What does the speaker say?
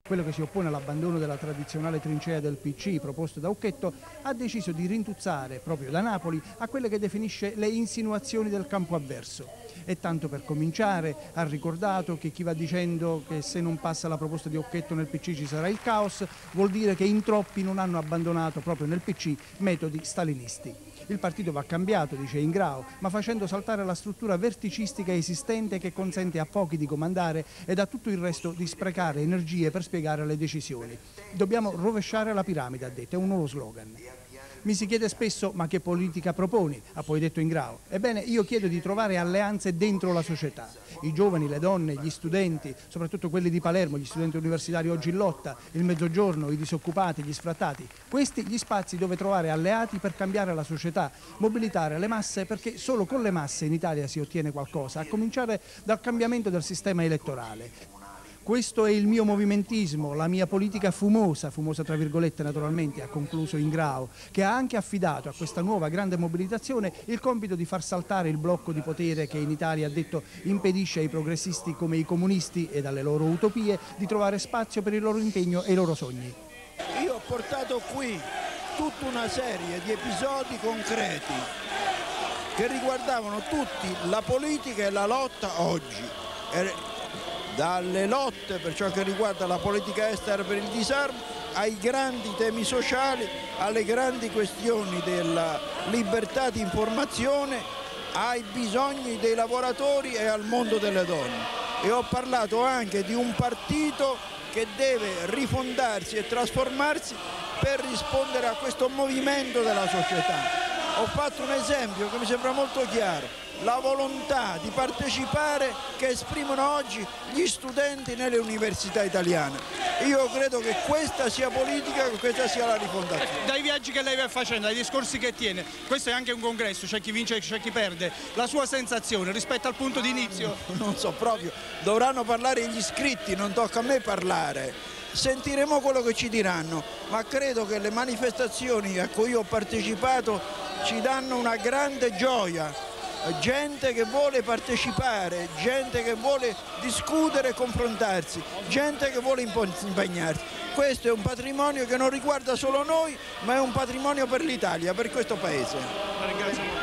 quello che si oppone all'abbandono della tradizionale trincea del PC proposto da Occhetto, ha deciso di rintuzzare proprio da Napoli a quelle che definisce le insinuazioni del campo avverso. E tanto per cominciare ha ricordato che chi va dicendo che se non passa la proposta di Occhetto nel PC ci sarà il caos, vuol dire che in troppi non hanno abbandonato proprio nel PC metodi stalinisti. Il partito va cambiato, dice Ingrao, ma facendo saltare la struttura verticistica esistente che consente a pochi di comandare ed a tutto il resto di sprecare energie per spiegare le decisioni. Dobbiamo rovesciare la piramide, ha detto, è un nuovo slogan. Mi si chiede spesso ma che politica proponi, ha poi detto Ingrao. Ebbene, io chiedo di trovare alleanze dentro la società. I giovani, le donne, gli studenti, soprattutto quelli di Palermo, gli studenti universitari oggi in lotta, il mezzogiorno, i disoccupati, gli sfrattati. Questi gli spazi dove trovare alleati per cambiare la società, mobilitare le masse, perché solo con le masse in Italia si ottiene qualcosa, a cominciare dal cambiamento del sistema elettorale. Questo è il mio movimentismo, la mia politica fumosa tra virgolette naturalmente, ha concluso Ingrao, che ha anche affidato a questa nuova grande mobilitazione il compito di far saltare il blocco di potere che in Italia, ha detto, impedisce ai progressisti come i comunisti e alle loro utopie di trovare spazio per il loro impegno e i loro sogni. Io ho portato qui tutta una serie di episodi concreti che riguardavano tutti la politica e la lotta oggi. Dalle lotte per ciò che riguarda la politica estera per il disarmo, ai grandi temi sociali, alle grandi questioni della libertà di informazione, ai bisogni dei lavoratori e al mondo delle donne. E ho parlato anche di un partito che deve rifondarsi e trasformarsi per rispondere a questo movimento della società. Ho fatto un esempio che mi sembra molto chiaro. La volontà di partecipare che esprimono oggi gli studenti nelle università italiane. Io credo che questa sia politica, che questa sia la rifondazione. Dai viaggi che lei va facendo, dai discorsi che tiene, questo è anche un congresso, c'è chi vince e c'è chi perde. La sua sensazione rispetto al punto di inizio? Non so proprio, dovranno parlare gli iscritti, non tocca a me parlare. Sentiremo quello che ci diranno, ma credo che le manifestazioni a cui ho partecipato ci danno una grande gioia. Gente che vuole partecipare, gente che vuole discutere e confrontarsi, gente che vuole impegnarsi. Questo è un patrimonio che non riguarda solo noi, ma è un patrimonio per l'Italia, per questo Paese.